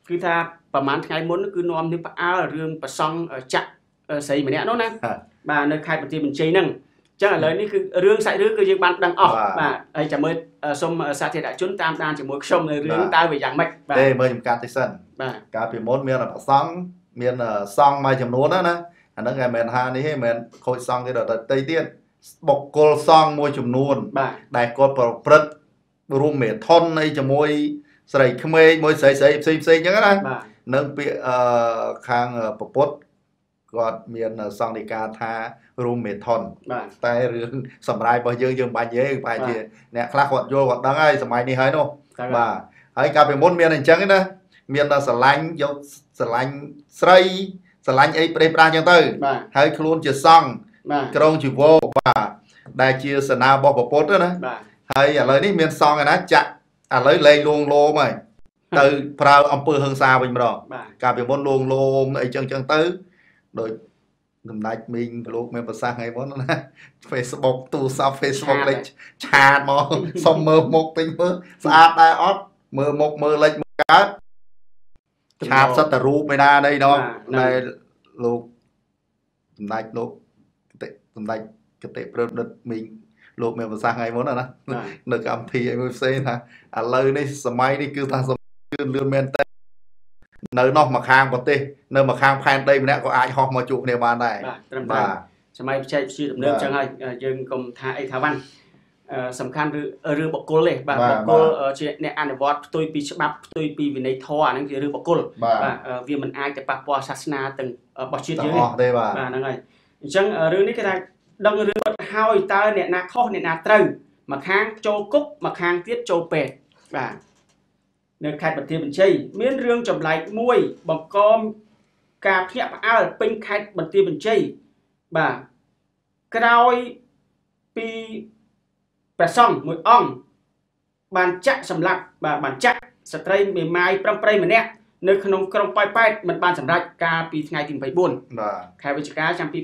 cứ thaประมาณថ្ងៃមុនគឺនាំនឹងផ្អើលរឿងប្រសង់ចាក់ស្រីម្នាក់នោះណាបាទនៅខេត្តបន្ទាយមានជ័យហ្នឹងអញ្ចឹងឥឡូវនេះគឺរឿងសាច់រឿងគឺយើងបានដឹងអស់បាទហើយចាំមើលសូមសាធារណជនតាមដានជាមួយខ្ញុំនៅរឿងតើវាយ៉ាងម៉េចបាទទេមើលចំការតិចសិនបាទកាលពីមុនមានប្រសង់មានសង់មួយចំនួនណាអាហ្នឹងឯងមិនថានេះទេមិនខូចសង់ទេដល់តែទៀតបុគ្គលសង់មួយចំនួនដែលគាត់ប្រព្រឹត្តរួមមេថុនអីជាមួយស្រីក្មេងមួយស្រីផ្សេងផ្សេងអញ្ចឹងណានឹងពាក្យខាងប្រពុតគាត់មានសង្ឃដីកាថារួមមេថុនតែរឿងសម្រាយរបស់យើងបាញ់ទេប្រហែលជាអ្នកខ្លះគាត់យល់គាត់ដឹងហើយសម័យនេះហើយនោះបាទហើយកាលពីមុនមានអញ្ចឹងណាមានដល់ស្រឡាញ់យកស្រឡាញ់ស្រីស្រឡាញ់អីប្រេះប្រាស់អញ្ចឹងទៅហើយខ្លួនជាសង្ឃក្រុងជីវរបាទដែលជាសេនារបស់ប្រពុតណាហើយឥឡូវនេះមានសង្ឃឯណាចាក់ឥឡូវលែងលួងលោមហើយទៅប្រើអំពើហិង្សាវិញម្ដងកាលពីមុនលួងលោមអីចឹងទៅដូចដំណាច់មីងលោកមានប្រសាសន៍ថ្ងៃមុនណា Facebook ទូរស័ព្ទ Facebook លេចឆាតមកសុំមើលមុខពេញមើលស្អាតដែរអត់មើលមុខមើលលេចមកកើតឆាតសិតតែរូបឯណាđâyនោះដែលលោកដំណាច់លោកដំណាច់គតិប្រឌិតមីងលោកមានប្រសាសន៍ថ្ងៃមុនណានៅកម្មវិធីអីមួយផ្សេងថាឥឡូវនេះសម័យនេះគឺថាគឺលឿនមែនតើនៅនោះមកខាងប្រទេសនៅមកខាងផែនដីម្នាក់ក៏អាចហោះមកជួបគ្នាបានដែរត្រឹមត្រូវសម័យបច្ចេកវិទ្យាទំនើបចឹងហើយយើងកុំថាអីថាវ៉ាន់សំខាន់រឿងបុគ្គលទេបាទបុគ្គលជាអ្នកអនុវត្តផ្ទុយពីច្បាប់ផ្ទុយពីវិន័យធម៌អាហ្នឹងជារឿងបុគ្គលបាទវាមិនអាចទៅប៉ះពាល់សាសនាទាំងរបស់ជាតិយើងទេបាទហ្នឹងហើយអញ្ចឹងរឿងនេះគេថាដឹងរឿងហើយតើអ្នកណាខុសអ្នកណាត្រូវមកខាងចូលគុកមកខាងទៀតចូលពេទ្យបាទនៅខេត្តបន្ទាយមានជ័យមានរឿងចម្លែកមួយបង្កការភ្ញាក់ផ្អើលពេញខេត្តបន្ទាយមានជ័យបាទក្រោយពីព្រះសង្ឃមួយអង្គបានចាក់សម្លាប់បាទបានចាក់ស្ត្រីមេម៉ាយប្រំប្រៃម្នាក់នៅក្នុងក្រុងប៉ោយប៉ែតមិនបានសម្រេចកាលពីថ្ងៃទី24ខែវិច្ឆិកាឆ្នាំ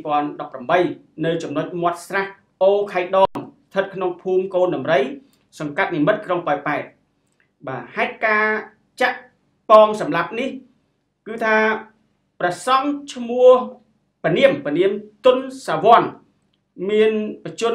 2018នៅចំណុចមាត់ស្រះអូខៃដនស្ថិតក្នុងភូមិកូនដំរីសង្កាត់និមិត្តក្រុងប៉ោយប៉ែតបាទហេតុការចាក់ប៉ងសម្លាប់នេះគឺថាព្រះសង្ឃឈ្មោះពនាមទុនសាវ័នមានបជន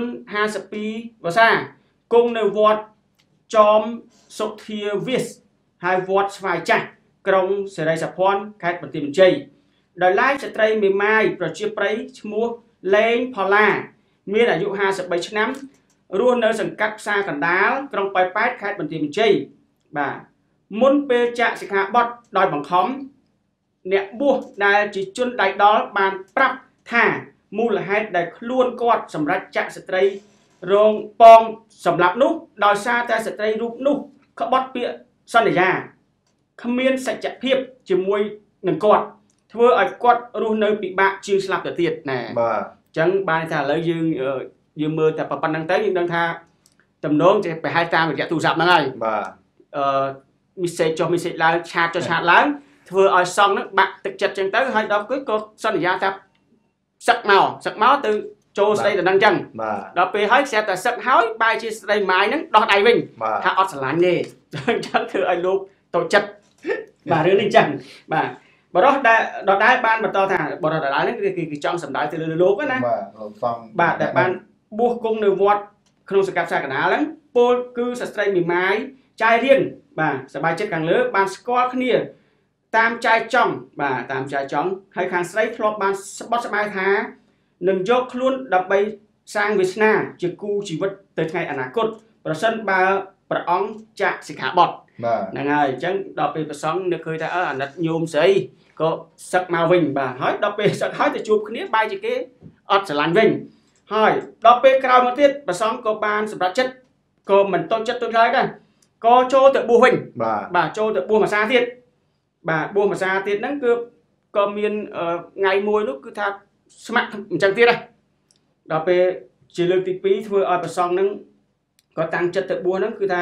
52វស្សាគង់នៅវត្តចំសុធាវាសហើយវត្តស្វាយចាស់ក្រុងសេរីសុភ័ណ្ឌខេត្តបន្ទាយមានជ័យដោយឡែកស្ត្រីមេម៉ាយប្រជាប្រិយឈ្មោះលេងផល្លាមានអាយុ53ឆ្នាំរស់នៅសង្កាត់ផ្សារកណ្ដាលក្រុងប៉ោយប៉ែតខេត្តបន្ទាយមានជ័យបាទមុនពេលចាក់សិក្ខាបទដោយបង្ខំអ្នកបួសដែលជាជនដៃដល់បានប្រាប់ថាមូលហេតុដែលខ្លួនគាត់សម្រាប់ចាក់ស្ត្រីរងប៉ងសម្រាប់នោះដោយសារតែស្ត្រីរូបនោះក្បត់ពាក្យសន្យាគ្មានសច្ចភាពជាមួយនឹងគាត់ធ្វើឲ្យគាត់រស់នៅពិបាកជាងស្លាប់ទៅទៀតណាបាទអញ្ចឹងបានថាឥឡូវយើងមើលតែប៉ុណ្្នឹងទៅយើងដឹងថាតំណងចេះប្រហែលតាមរយៈទូរស័ព្ទហ្នឹងហើយបាទមីសេចចុះមីសេចឡើងឆាតចុះឆាតឡើងធ្វើឲ្យសង្ឃហ្នឹងបាក់ទឹកចិត្តអញ្ចឹងទៅហើយដល់គឺក៏សន្យាថាសឹកមកទៅចូលស្ដីទៅនឹងអញ្ចឹងដល់ពេលហើយស្រាប់តែសឹកហើយបែរជាស្ដីម៉ាយហ្នឹងដោះដៃវិញថាអត់ស្រឡាញ់ទេអញ្ចឹងធ្វើឲ្យលោកតូចចិត្តបាទរឿងនេះអញ្ចឹងបាទបរិះដែលដដែលបានបន្តថាបរិះដដែលហ្នឹងគឺចង់សម្ដៅទៅលើលោកណាបាទសង្ឃបាទដែលបានបួសគង់នៅវត្តក្នុងសង្កាត់ផ្សារកណ្ដាលហ្នឹងពលគឺស្ត្រីមេម៉ាយចាយរៀនបាទសบายចិត្តខាងលើបានស្គាល់គ្នាតាមចាយចង់បាទតាមចាយចង់ហើយខាងស្រីធ្លាប់បានស្បត់ស្បាយថានឹងយកខ្លួនដើម្បីសាងវាសនាជាគូជីវិតទៅថ្ងៃអនាគតប្រសិនបើព្រះអង្គចាក់សិក្ខាបទហ្នឹងហើយអញ្ចឹងដល់ពេលព្រះសង្ឃនឹកឃើញថាអាណិតញោមស្រីក៏សឹកមកវិញបាទហើយដល់ពេលសឹកហើយទៅជួបគ្នាបែរជាគេអត់ស្រឡាញ់វិញហើយដល់ពេលក្រោយមកទៀតព្រះសង្ឃក៏បានសម្រេចចិត្តក៏មិនតន់ចិត្តទុនហើយដែរក៏ចូលទៅបួសវិញបាទចូលទៅបួសមសាទៀតបាទបួសមសាទៀតហ្នឹងគឺក៏មានថ្ងៃមួយនោះគឺថាស្ម័គ្រអញ្ចឹងទៀតដែរដល់ពេលជាលើកទី2ធ្វើឲ្យព្រះសង្ឃហ្នឹងក៏តាំងចិត្តទៅបួសហ្នឹងគឺថា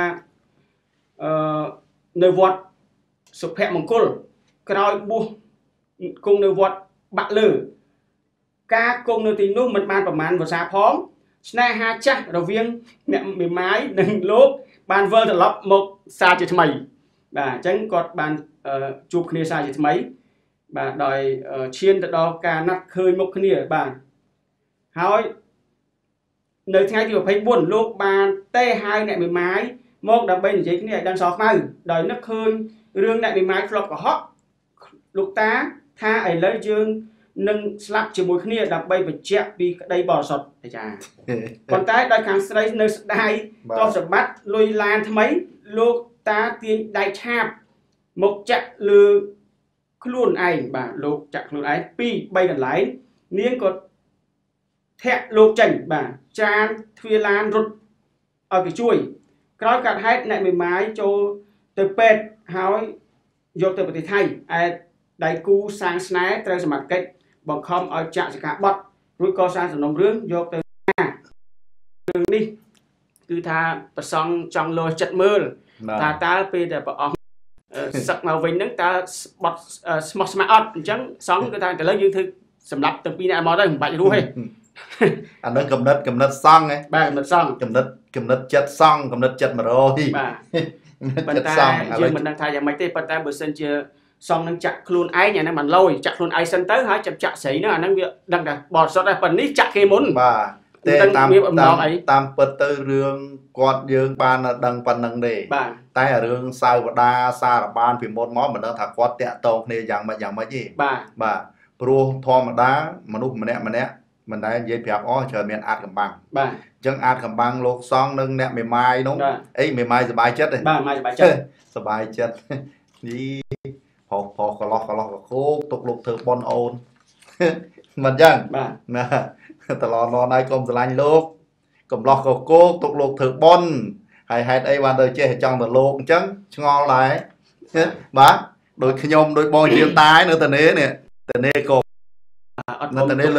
នៅវត្តសុភមង្គលក្រោយបួសគង់នៅវត្តបាក់លើការគង់នៅទីនោះមិនបានប្រមាណវស្សាផងស្នេហាចាស់រវាងអ្នកមេម៉ាយនិងលោកបានវិលត្រឡប់មកសារជាថ្មី bà chẳng còn bàn chụp kia sai gì mấy bà đòi chiên từ đó cả nát khơi một kia bà hỏi nơi ngay thì phải buồn lúc bà T2 này 10 máy một đập bên gì cái này đang sọt này đòi nước khơi rương này 10 máy flop của họ lúc ta tha ấy lấy dương nâng slap chỉ một kia đập bay và chẹt đi đây bò sọt để trả còn tay đòi kháng sấy nơi đây to sập bắt lôi lan thay mấy lúc ta tiên đại chạp một chặt lừa luôn ảnh bà lúc chặt luôn ấy pi bay gần lái niên có thẹn lục chảnh bà chan thuê lan rút ở cái chuôi nói cả hết này 10 máy cho từ pet hỏi vô từ bậc thầy ai đại cu sang sné từ sầm mặt cách bằng không ở chạm sẽ cả bật rồi co sang sầm nông rướng vô từ đường đi cứ tha xong trong lôi chặt mưa ta pe để bảo sắc màu vinh nắng ta bật smart smart chẳng xong cái ta lấy dương thư sầm lập từ pin này mò đây bạnรู้hay anh nói cầm nứt xong ấy bà cầm nứt xong cầm nứt chất xong cầm nứt chất mà rồi bà mình ta dương mình đang thay dạng mấy tê mình ta bữa sinh chưa xong đang chặt luôn ai nhà nó mình lôi chặt luôn ai sân tới hả chặt sấy nữa nó đang đặt bò sót ra phần ní chặt khi muốn bà tam bật tới rương quạt dương ban là đằng phần đằng đề tay ở rương sao và đa xa là ban vì một món mình đang thả quạt tẹt tông này dạng mấy gì bà pro thò mà đá mà lúc mà nè mìnhได้ยินแบบอ๋อเชิญเมียนอาดกำบังจังอาดกำบังโลกซองนึงเนี่ยไม่ไม้น้องเอ้ยไม่ไม้สบายจัดเลยสบายจัดนี่พอก็ล็อกก็โคกตกลงเธอบอลโอนมันยังนะตลอดรอในกรมสลายโลกกรมล็อกก็โคกตกลงเธอบอลให้ไอ้วันเดินเจ๊จังแต่โลกจังงอไหลบ้าโดยขยมโดยบอลเชียงตายเนื้อแต่เนี้ยเนี่ยแต่เนี้ยก็นั่นแต่เนี้ย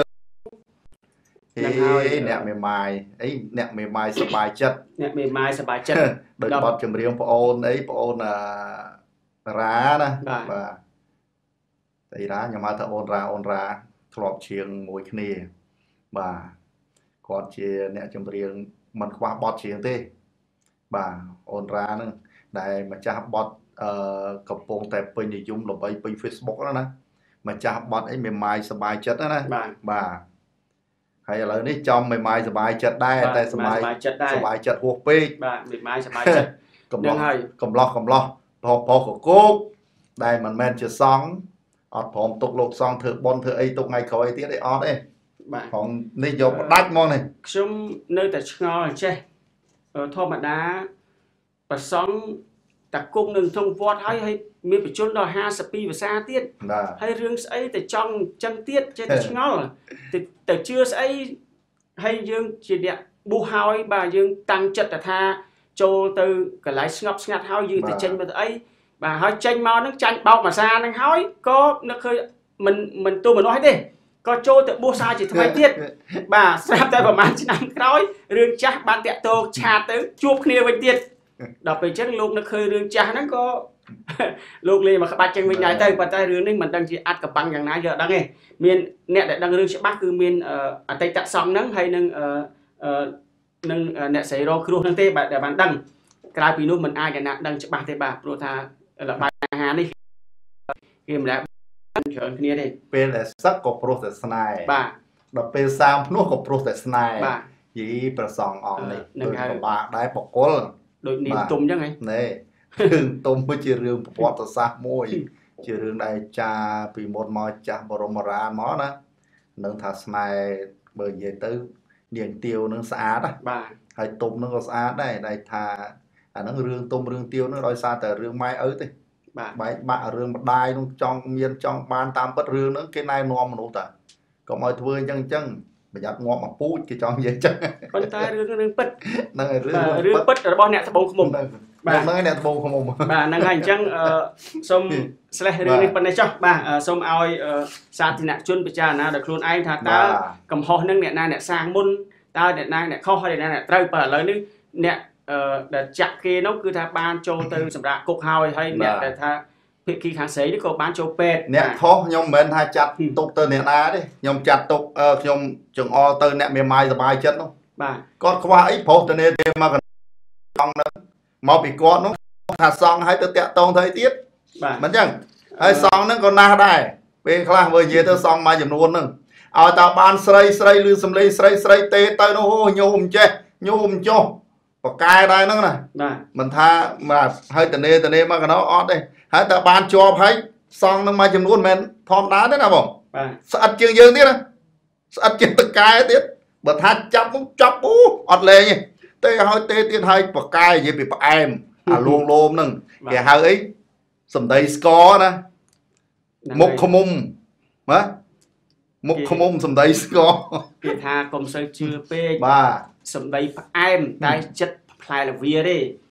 nè mềm mại ấy nè mềm mạiสบายจัด nè mềm mạiสบายจัดโดยบอดจำเรียงปอนấyปอนร้านะvà tạiร้าnhàมาถ้าon ra ทลอบเชียงมวยคณีบ่าก่อนเชียเนี่ยจำเรียงมันคว้าบอดเชียงเต้บ่าon raนึงได้มาจับบอดกับโปงแต่เป็นนิยมลงไปเป็น Facebook แล้วนะมาจับบอดไอ้mềm mạiสบายจัดนะบ่าhay là ní trong mày mai sờ bài chật đây tay sờ bài chật huộc pi mày mai sờ bài chật cầm loพอcủa cô đây mình men chật sóng ọt phồng tục lục sóng thử bon thử ấy tục ngày khói tiết đấy ọt đấy phồng ní dọc đách mong này xung nơi tại ngò chơi thô mà đá và sóng đặt cung đừng thông vót hay miếng bị chôn đòi 50 pi và xa tiết hay riêng ấy tại trong chân tiết chơi tại ngó tại chưa ấy hay dương chỉ đẹp bu hao bà dương tăng chất là tha châu từ cái lái ngặt hao dương tại tranh mà ấy bà hỏi tranh mau nó tranh bao mà xa nó hỏi có nó khơi mình tôi mà nói đi có châu từ bu xa chỉ thay tiết bà sắp tới vào màn chỉ nằm nói riêng chắc bạn tẹt tô trà tới chuột kia với tiết đọc về chất lúc nó khơi riêng cha nó có lúc này mà các bạn tranh với nhảy tay và tay riêng nên mình đang chỉ ăn cặp băngอย่างนั้นgiờ đang nghe miền nẹt để đang riêng sẽ bắt cứ miền ở tay tạt song nắng hay nâng nẹt xảy ra kêu nâng tê bạn để bạn đăng cái pin mình ai cái nẹt đăng sẽ bắt tay bà pro tha là bài hàng đi game đã chọn kia đi เป็นสักกับโปรเซสไนเราเป็นสามพวกกับโปรเซสไนยี่ประสองออกนี่โดยกับบาได้ปกกลโดยนินตุ่มยังไงนี่ถึงตุ่มไม่ใช่เรื่องปอดตะซากมวยใช่เรื่องใดจ่าปีหมดมอจ่าบรมราหมอนะนึ่งทัศนัยเบอร์เยตื้อเดียงเตียวนึ่งสะอาดนะให้ตุ่มนึ่งก็สะอาดได้ทาอันนั้นเรื่องตุ่มเรื่องเตียวนึ่งโดยซาแต่เรื่องไม้ติใบเรื่องบัดได้นุ่งจองเมียนจองบานตามปัดเรื่องนั้นcái nàyนอมมนุษย์ก็มาทวนจังbây giờ ngọt mà pú cái cho vậy chứ con ta rương bứt rương bứt rồi bao nẹt bông không mồm bà nói nẹt bông không mồm bà năng hành chăng xôm slay rương này phần này cho bà xôm ao sa thì nẹt chun bị trà na được luôn ai thà ta cầm ho nâng nẹt na nẹt sang môn ta nẹt na nẹt kho hay nẹt trai bà lờiนึnẹt để chặt kia nó cứ thà ban cho từ sầm rạ cục hào hay nẹt để thà khi kháng sấy đi có bán cho pet nè khó nhom men hai chặt tục từ nè na đi nhom chặt tục nhom chừng o từ nè mềm mại bài chân không con qua ấy phô từ nè mà còn trong nó mau bị con nó ថាសងឲ្យទៅតាក់តងទៅទៀតបាទមិនចឹងហើយសងហ្នឹងក៏ណាស់ដែរពេលខ្លះមើលនិយាយទៅសងមួយចំនួនហ្នឹងឲ្យតើបានស្រីស្រីឬសំលេងស្រីស្រីទេទៅនោះញោមចេះញោមចុះបកែដែរហ្នឹងណាបាទមិនថាបាទហើយតនេមកកណោអត់ទេហើយតើបានជាប់ហើយសងនឹងមួយចំនួនមិនធម្មតាទេណាបងបាទស្អិតជាងយើងទៀតណាស្អិតជាងតកែទៀតបើថាចាប់មកចាប់អូអត់លេងទេឲ្យទេទៀតឲ្យបកែនិយាយពីផ្អែមអាលងលោមហ្នឹងគេហៅអីសំដីស្គរណាមុខខ្មុំបាទមុខខ្មុំសំដីស្គរគេថាកុំសូវជឿពេកបាទសំដីផ្អែមតែចិត្តផ្លែលវាទេ